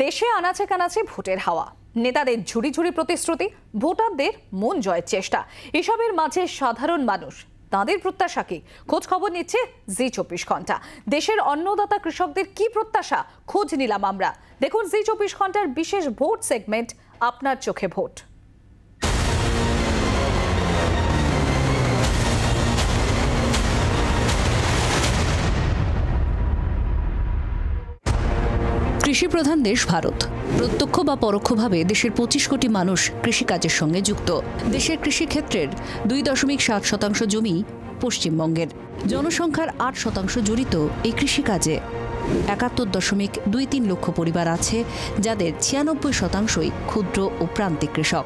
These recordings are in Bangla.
দেশে আনাচে কানাচে ভোটের হাওয়া, নেতাদের ঝুড়ি ঝুড়ি প্রতিশ্রুতি, ভোটারদের মন জয়ের চেষ্টা। এসবের মাঝে সাধারণ মানুষ তাদের প্রত্যাশা কি? খোঁজ খবর নিচ্ছে জি24 ঘন্টা। দেশের অন্নদাতা কৃষকদের কি প্রত্যাশা খোঁজ নিলাম আমরা। দেখুন জি24 ঘন্টার বিশেষ ভোট সেগমেন্ট আপনার চোখে ভোট। কৃষিপ্রধান দেশ ভারত। প্রত্যক্ষ বা পরোক্ষভাবে দেশের 25 কোটি মানুষ কৃষিকাজের সঙ্গে যুক্ত। দেশের কৃষিক্ষেত্রের 2.7% জমি পশ্চিমবঙ্গের। জনসংখ্যার 8% জড়িত এই কৃষিকাজে। 71.23 লক্ষ পরিবার আছে, যাদের 96%ই ক্ষুদ্র ও প্রান্তিক কৃষক।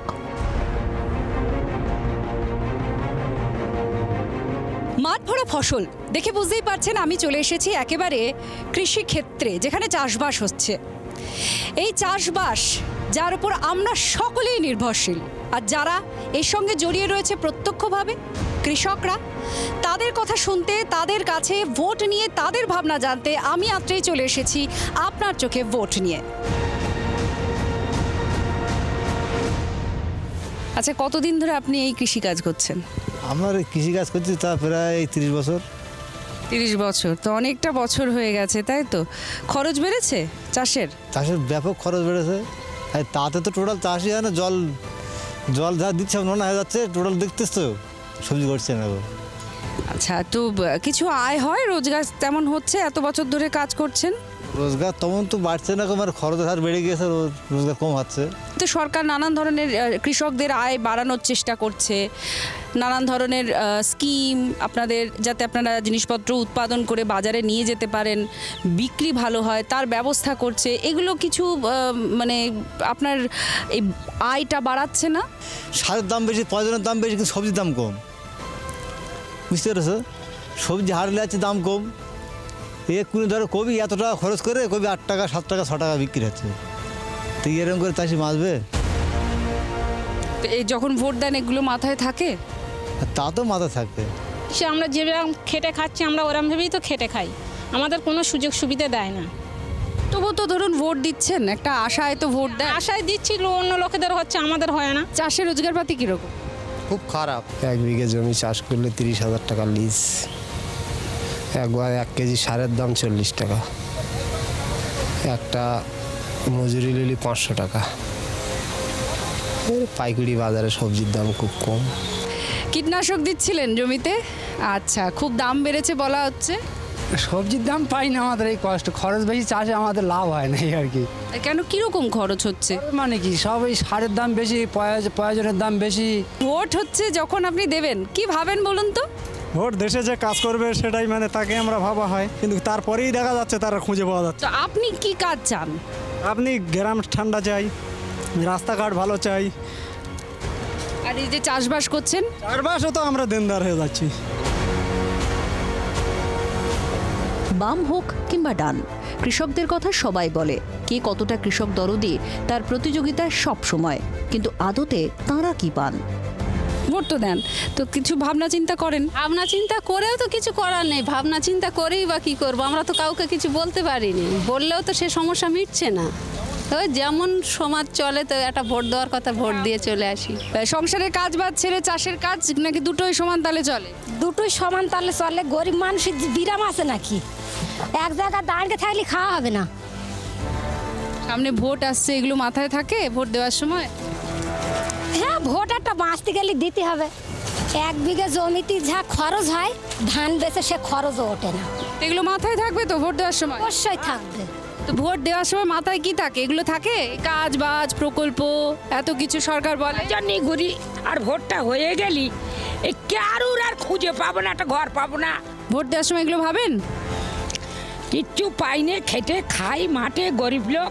মাঠ ভরা ফসল দেখে বুঝতেই পারছেন আমি চলে এসেছি একেবারে কৃষিক্ষেত্রে, যেখানে চাষবাস হচ্ছে। এই চাষবাস যার উপর আমরা সকলেই নির্ভরশীল, আর যারা এর সঙ্গে জড়িয়ে রয়েছে প্রত্যক্ষভাবে কৃষকরা, তাদের কথা শুনতে, তাদের কাছে ভোট নিয়ে তাদের ভাবনা জানতে আমি আত্রেই চলে এসেছি আপনার চোখে ভোট নিয়ে। আচ্ছা, কতদিন ধরে আপনি এই কৃষিকাজ করছেন? আমার কৃষিকাজ করছি তা প্রায় 30 বছর। 30 বছর তো অনেকটা বছর হয়ে গেছে, তাই তো? খরচ বেড়েছে চাষের ব্যাপক খরচ বেড়েছে। তাতে তো টোটাল চাষই হয় না, জল যা দিচ্ছে মনে হয়ে যাচ্ছে। টোটাল দেখতেছ তো সবজি করছে না। আচ্ছা, তো কিছু আয় হয়, রোজগার তেমন হচ্ছে? এত বছর ধরে কাজ করছেন, রোজগার তেমন তো বাড়ছে না, আমার খরচের হার বেড়ে গিয়েছে, রোজগার কম হচ্ছে। তো সরকার নানান ধরনের কৃষকদের আয় বাড়ানোর চেষ্টা করছে, নানান ধরনের স্কিম আপনাদের, যাতে আপনারা জিনিসপত্র উৎপাদন করে বাজারে নিয়ে যেতে পারেন, বিক্রি ভালো হয় তার ব্যবস্থা করছে। এগুলো কিছু মানে আপনার এই আয়টা বাড়াচ্ছে না? সারের দাম বেশি, পয়জনের দাম বেশি, কিন্তু সবজির দাম কম। বুঝতে পেরেছো? সবজি হারলে আছে দাম কম। এক্ষুনি ধরো কবি এত টাকা খরচ করে কবি 8 টাকা 7 টাকা 6 টাকা বিক্রি হচ্ছে। তো এরকম করে চাষি বাঁচবে? এই যখন ভোট দেন এগুলো মাথায় থাকে? তা তো মাথায় থাকবে। সে আমরা যেরকম খেটে খাচ্ছি, আমরা ওরকম ভেবেই তো খেটে খাই, আমাদের কোনো সুযোগ সুবিধা দেয় না। তবু তো ধরুন ভোট দিচ্ছেন, একটা আশায় তো ভোট দেয়। আশায় দিচ্ছি, অন্য লোকেদের হচ্ছে, আমাদের হয় না। চাষের রোজগারপাতি কীরকম? খুব খারাপ। 1 বিঘে জমি চাষ করলে 30,000 টাকা লিজ, একবার 1 কেজি সারের দাম 40 টাকা, একটা মজুরি নিলি 500 টাকা। পাইকারি বাজারে সবজির দাম খুব কম। কীটনাশক দিচ্ছিলেন জমিতে? আচ্ছা, খুব দাম বেড়েছে বলা হচ্ছে। সবজির দাম পাই না, আমাদের এই কষ্ট, খরচ বেশি, চাষে আমাদের লাভ হয় না আর কি। কেন, কিরকম খরচ হচ্ছে? মানে কি, সব এই সারের দাম বেশি, প্রয়োজনের দাম বেশি। ভোট হচ্ছে যখন আপনি দেবেন, কি ভাবেন বলুন তো? ভোট দেশে যে কাজ করবে সেটাই মানে তাকে আমরা ভাবা হয়, কিন্তু তারপরেই দেখা যাচ্ছে তারা খুঁজে পাওয়া যাচ্ছে। তো আপনি কি কাজ চান? আপনি গ্রাম ঠান্ডা চাই, রাস্তাঘাট ভালো চাই। আর এই যে চাষবাস করছেন, চাষবাসও তো আমরা দেনদার হয়ে যাচ্ছি। বাম হোক কিংবা ডান, কৃষকদের কথা সবাই বলে। কে কতটা কৃষক দরদি তার প্রতিযোগিতা সব সময়, কিন্তু আদতে তাঁরা কি পান? ভোট তো দেন, তো কিছু ভাবনা চিন্তা করেন? ভাবনা চিন্তা করেও তো কিছু করার নেই, ভাবনা চিন্তা করেই বা কী করবো? আমরা তো কাউকে কিছু বলতে পারিনি, বললেও তো সে সমস্যা মিটছে না। তবে যেমন সমাজ চলে, তো একটা ভোট দেওয়ার কথা, ভোট দিয়ে চলে আসি। সংসারের কাজ বাদ ছেড়ে চাষের কাজ নাকি দুটোই সমান তালে চলে? দুটোই সমান তালে চলে। গরিব মানুষের বিরাম আছে নাকি? এক জায়গায় দাঁড়িয়ে থাকলে খাওয়া হবে না। সামনে ভোট আসছে, এগুলো মাথায় থাকে ভোট দেওয়ার সময়? হ্যাঁ, ভোট একটা বাঁচতে গেলে দিতে হবে। 1 বিঘে জমিতে যা খরচ হয়, ধান বেচে সে খরচও ওঠে না। এগুলো মাথায় থাকবে তো ভোট দেওয়ার সময়? অবশ্যই থাকবে। তো ভোট দেওয়ার সময় মাথায় কি থাকে? এগুলো থাকে, কাজ বাজ, প্রকল্প, এত কিছু সরকার বলে। জানি ঘুরি, আর ভোটটা হয়ে গেলি এই কারুর আর খুঁজে পাবো না, একটা ঘর পাবো না। ভোট দেওয়ার সময় এগুলো ভাবেন? কিচ্ছু পাইনে, খেটে খাই মাঠে, গরিব লোক।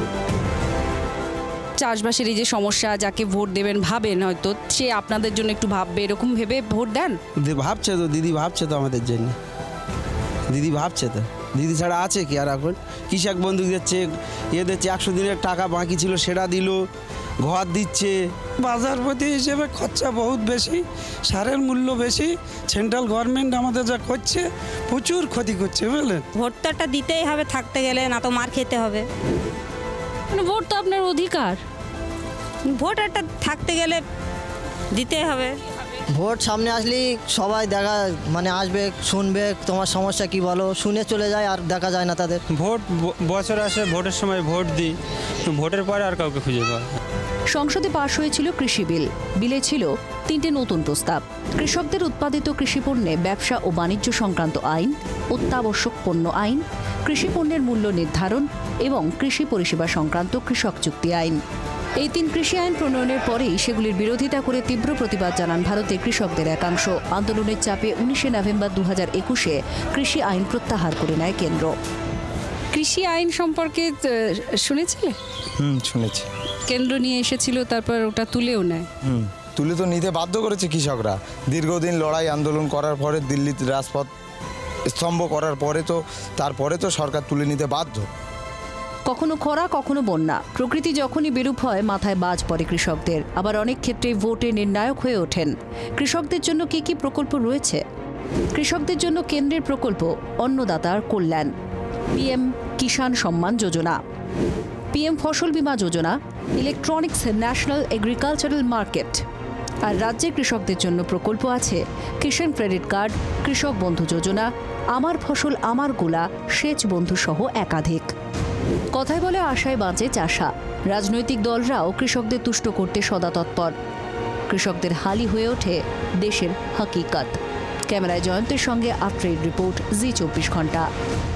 চাষবাসের এই যে সমস্যা, যাকে ভোট দেবেন ভাবেন হয়তো সে আপনাদের জন্য একটু ভাববে, এরকম ভেবে ভোট দেন? ভাবছে তো দিদি, ভাবছে তো আমাদের জন্য। দিদি ভাবছে তো, দিদি ছাড়া আছে কি? আর এখন কৃষক বন্ধু দিচ্ছে, দিচ্ছে 100 দিনের টাকা বাকি ছিল সেটা দিল, ঘর দিচ্ছে। বাজার প্রতি হিসেবে খরচা বহুত বেশি, সারের মূল্য বেশি, সেন্ট্রাল গভর্নমেন্ট আমাদের যা করছে প্রচুর ক্ষতি করছে, বুঝলেন। ভোটটা দিতেই হবে থাকতে গেলে, না তো মার খেতে হবে। ভোট তো আপনার অধিকার। ভোট একটা থাকতে গেলে দিতে হবে। ভোট সামনে আসলেই সবাই আসবে, শুনবে তোমার সমস্যা কি বলো, শুনে চলে যায়, আর দেখা যায় না তাদের। ভোট বছর আসে, ভোটের সময় ভোট দিই, ভোটের পরে আর কাউকে খুঁজে পাই। সংসদে পাশ হয়েছিল কৃষি বিল। বিলে ছিল 3টে নতুন প্রস্তাব: কৃষকদের উৎপাদিত কৃষিপণ্যে ব্যবসা ও বাণিজ্য সংক্রান্ত আইন, অত্যাবশ্যক পণ্য আইন, কৃষি পণ্যের মূল্য নির্ধারণ এবং কৃষি পরিষেবা সংক্রান্ত কৃষক চুক্তি আইন। এই 3 কৃষি আইন প্রণয়নের পরেই সেগুলির বিরোধিতা করে তীব্র প্রতিবাদ জানান ভারতের কৃষকদের একাংশ। আন্দোলনের চাপে 19শে নভেম্বর 2021-এ কৃষি আইন প্রত্যাহার করে নেয় কেন্দ্র। কৃষি আইন সম্পর্কে শুনেছিলে? শুনেছি। কেন্দ্র নিয়ে এসেছিল, তারপর ওটা তুলেও নেয়। তুলে তো নিতে বাধ্য করেছে কৃষকরা। দীর্ঘদিন লড়াই আন্দোলন করার পরে, দিল্লিতে রাজপথ স্তম্ভ করার পরে তারপরে তো সরকার তুলে নিতে বাধ্য। কখনো খরা, কখনো বন্যা, প্রকৃতি যখনই বিরূপ হয় মাথায় বাজ পড়ে কৃষকদের। আবার অনেক ক্ষেত্রে ভোটে নির্ণায়ক হয়ে ওঠেন। কৃষকদের জন্য কি কি প্রকল্প রয়েছে? কৃষকদের জন্য কেন্দ্রের প্রকল্প অন্নদাতার কল্যাণ, পিএম কিষাণ সম্মান যোজনা, পিএম ফসল বীমা যোজনা, ইলেকট্রনিক্স ন্যাশনাল এগ্রিকালচারাল মার্কেট। আর রাজ্যের কৃষকদের জন্য প্রকল্প আছে কিষাণ ক্রেডিট কার্ড, কৃষক বন্ধু যোজনা, আমার ফসল আমার গোলা, সেচ বন্ধু সহ একাধিক। কথায় বলে আশায় বাঁচে চাষা। রাজনৈতিক দলরাও কৃষকদের তুষ্ট করতে সদা তৎপর। কৃষকদের হালি হয়ে ওঠে দেশের হাকিকত। ক্যামেরায় জয়ন্তের সঙ্গে আফ্রিদ রিপোর্ট, জি 24 ঘন্টা।